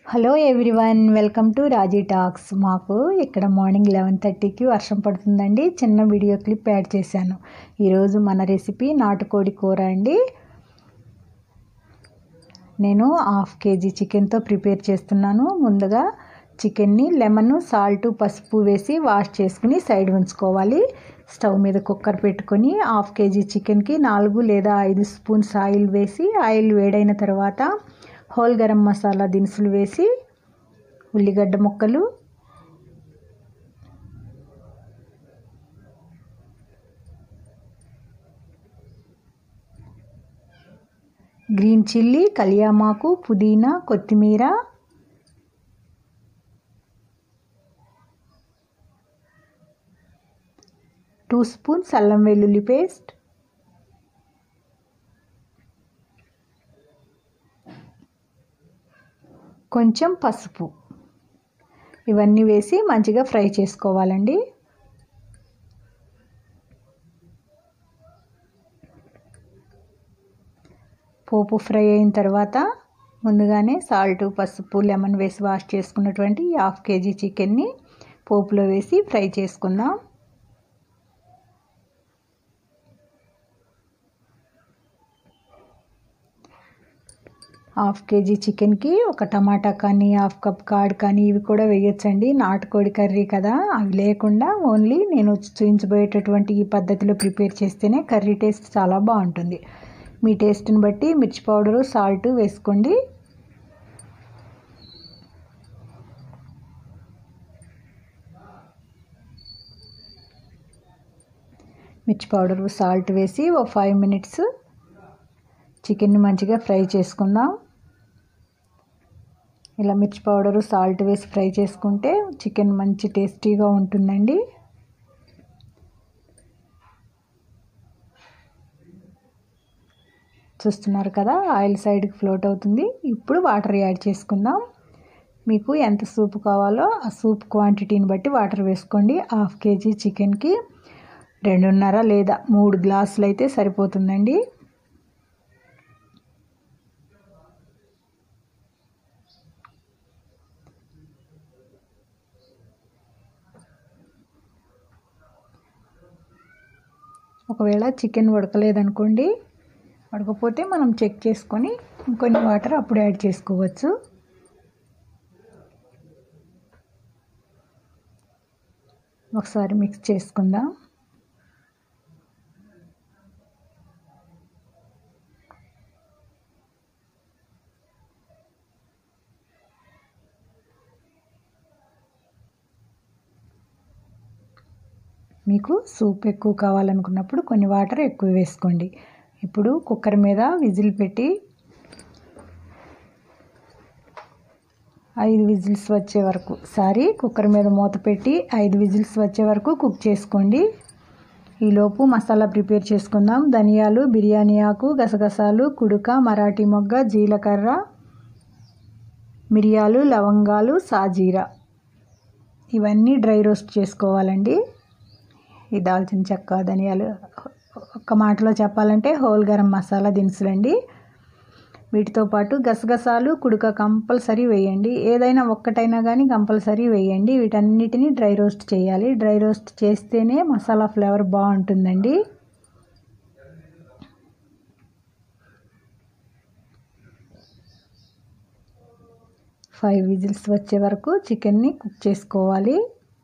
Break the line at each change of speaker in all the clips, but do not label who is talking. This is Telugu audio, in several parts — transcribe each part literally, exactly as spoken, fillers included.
Hello everyone, welcome to Raji talks. మాకు ఇక్కడ మార్నింగ్ లెవెన్ థర్టీకి వర్షం పడుతుందండి. చిన్న వీడియో క్లిప్ యాడ్ చేశాను. ఈరోజు మన రెసిపీ నాటుకోడి కూర అండి. నేను హాఫ్ కేజీ చికెన్తో ప్రిపేర్ చేస్తున్నాను. ముందుగా చికెన్ని లెమన్, సాల్ట్, పసుపు వేసి వాష్ చేసుకుని సైడ్ ఉంచుకోవాలి. స్టవ్ మీద కుక్కర్ పెట్టుకొని హాఫ్ కేజీ చికెన్కి నాలుగు లేదా ఐదు స్పూన్స్ ఆయిల్ వేసి, ఆయిల్ వేడైన తర్వాత హోల్ గరం మసాలా దినుసులు వేసి, ఉల్లిగడ్డ ముక్కలు, గ్రీన్ చిల్లీ, కలియామాకు, పుదీనా, కొత్తిమీర, టూ స్పూన్స్ అల్లం వెల్లుల్లి పేస్ట్, కొంచెం పసుపు, ఇవన్నీ వేసి మంచిగా ఫ్రై చేసుకోవాలండి. పోపు ఫ్రై అయిన తర్వాత ముందుగానే సాల్ట్, పసుపు, లెమన్ వేసి వాష్ చేసుకున్నటువంటి హాఫ్ కేజీ చికెన్ని పోపులో వేసి ఫ్రై చేసుకుందాం. హాఫ్ కేజీ చికెన్కి ఒక టమాటా కానీ, హాఫ్ కప్ కర్డ్ కానీ ఇవి కూడా వేయొచ్చండి. నాటుకోడి కర్రీ కదా, అవి లేకుండా ఓన్లీ నేను చూపించబోయేటటువంటి ఈ పద్ధతిలో ప్రిపేర్ చేస్తేనే కర్రీ టేస్ట్ చాలా బాగుంటుంది. మీ టేస్ట్ని బట్టి మిర్చి పౌడరు, సాల్ట్ వేసుకోండి. మిర్చి పౌడరు, సాల్ట్ వేసి ఒక ఫైవ్ మినిట్స్ చికెన్ని మంచిగా ఫ్రై చేసుకుందాం. ఇలా మిర్చి పౌడరు, సాల్ట్ వేసి ఫ్రై చేసుకుంటే చికెన్ మంచి టేస్టీగా ఉంటుందండి. చూస్తున్నారు కదా, ఆయిల్ సైడ్కి ఫ్లోట్ అవుతుంది. ఇప్పుడు వాటర్ యాడ్ చేసుకుందాం. మీకు ఎంత సూప్ కావాలో ఆ సూప్ క్వాంటిటీని బట్టి వాటర్ వేసుకోండి. హాఫ్ కేజీ చికెన్కి రెండున్నర లేదా మూడు గ్లాసులు అయితే సరిపోతుందండి. ఒకవేళ చికెన్ ఉడకలేదనుకోండి, ఉడకపోతే మనం చెక్ చేసుకొని ఇంకొన్ని వాటర్ అప్పుడు యాడ్ చేసుకోవచ్చు. ఒకసారి మిక్స్ చేసుకుందాం. మీకు సూప్ ఎక్కువ కావాలనుకున్నప్పుడు కొన్ని వాటర్ ఎక్కువ వేసుకోండి. ఇప్పుడు కుక్కర్ మీద విజిల్ పెట్టి ఐదు విజిల్స్ వచ్చే వరకు సారీ కుక్కర్ మీద మూత పెట్టి ఐదు విజిల్స్ వచ్చే వరకు కుక్ చేసుకోండి. ఈలోపు మసాలా ప్రిపేర్ చేసుకుందాం. ధనియాలు, బిర్యానీ ఆకు, గసగసాలు, కుడుక, మరాఠీ మొగ్గ, జీలకర్ర, మిరియాలు, లవంగాలు, సాజీరా ఇవన్నీ డ్రై రోస్ట్ చేసుకోవాలండి. ఈ దాల్చిన చెక్క, ధనియాలు, ఒక్క మాటలో చెప్పాలంటే హోల్ గరం మసాలా దినుసులండి. వీటితో పాటు గసగసాలు, కుడుక కంపల్సరీ వేయండి. ఏదైనా ఒక్కటైనా కానీ కంపల్సరీ వేయండి. వీటన్నిటిని డ్రై రోస్ట్ చేయాలి. డ్రై రోస్ట్ చేస్తేనే మసాలా ఫ్లేవర్ బాగుంటుందండి. ఫైవ్ విజిల్స్ వచ్చే వరకు చికెన్ని కుక్ చేసుకోవాలి.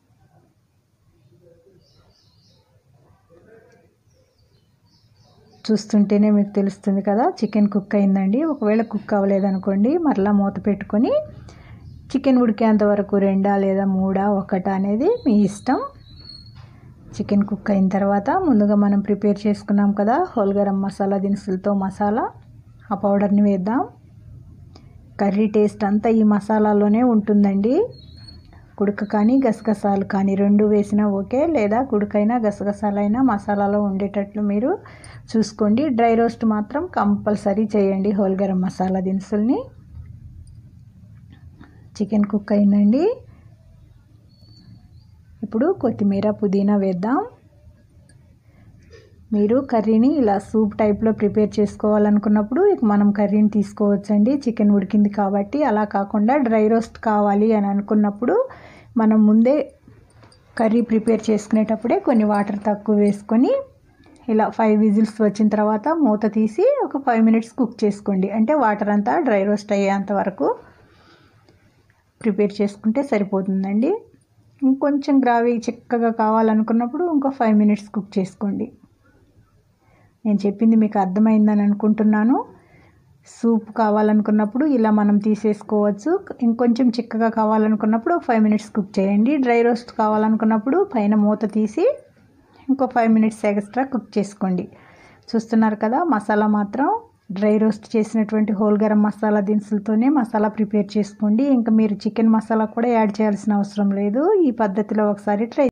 చూస్తుంటేనే మీకు తెలుస్తుంది కదా చికెన్ కుక్ అయిందండి. ఒకవేళ కుక్ అవ్వలేదనుకోండి, మరలా మూత పెట్టుకొని చికెన్ ఉడికేంత వరకు రెండా లేదా మూడా ఒకటా అనేది మీ ఇష్టం. చికెన్ కుక్ అయిన తర్వాత ముందుగా మనం ప్రిపేర్ చేసుకున్నాం కదా హోల్ గరం మసాలా దినుసులతో మసాలా, ఆ పౌడర్ని వేద్దాం. కర్రీ టేస్ట్ అంతా ఈ మసాలాలోనే ఉంటుందండి. కుడుక కానీ గసగసాలు కానీ రెండు వేసినా ఓకే, లేదా కుడుకైనా గసగసాలైనా మసాలాలో ఉండేటట్లు మీరు చూసుకోండి. డ్రై రోస్ట్ మాత్రం కంపల్సరీ చేయండి హోల్ గరం మసాలా దినుసుల్ని. చికెన్ కుక్ అయిందండి. ఇప్పుడు కొత్తిమీర, పుదీనా వేద్దాం. మీరు కర్రీని ఇలా సూప్ టైప్లో ప్రిపేర్ చేసుకోవాలనుకున్నప్పుడు ఇక మనం కర్రీని తీసుకోవచ్చండి. చికెన్ ఉడికింది కాబట్టి. అలా కాకుండా డ్రై రోస్ట్ కావాలి అని అనుకున్నప్పుడు మనం ముందే కర్రీ ప్రిపేర్ చేసుకునేటప్పుడే కొన్ని వాటర్ తక్కువ వేసుకొని ఇలా ఫైవ్ విజిల్స్ వచ్చిన తర్వాత మూత తీసి ఒక ఫైవ్ మినిట్స్ కుక్ చేసుకోండి. అంటే వాటర్ అంతా డ్రై రోస్ట్ అయ్యేంత వరకు ప్రిపేర్ చేసుకుంటే సరిపోతుందండి. ఇంకొంచెం గ్రావీ చిక్కగా కావాలనుకున్నప్పుడు ఇంకో ఫైవ్ మినిట్స్ కుక్ చేసుకోండి. నేను చెప్పింది మీకు అర్థమైందని అనుకుంటున్నాను. సూప్ కావాలనుకున్నప్పుడు ఇలా మనం తీసేసుకోవచ్చు. ఇంకొంచెం చిక్కగా కావాలనుకున్నప్పుడు ఫైవ్ మినిట్స్ కుక్ చేయండి. డ్రై రోస్ట్ కావాలనుకున్నప్పుడు పైన మూత తీసి ఇంకో ఫైవ్ మినిట్స్ ఎక్స్ట్రా కుక్ చేసుకోండి. చూస్తున్నారు కదా, మసాలా మాత్రం డ్రై రోస్ట్ చేసినటువంటి హోల్ గరం మసాలా దినుసులతోనే మసాలా ప్రిపేర్ చేసుకోండి. ఇంకా మీరు చికెన్ మసాలా కూడా యాడ్ చేయాల్సిన అవసరం లేదు. ఈ పద్ధతిలో ఒకసారి ట్రై